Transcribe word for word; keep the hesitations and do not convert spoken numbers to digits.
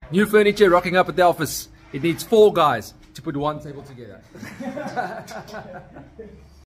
New furniture rocking up at the office. It needs four guys to put one table together.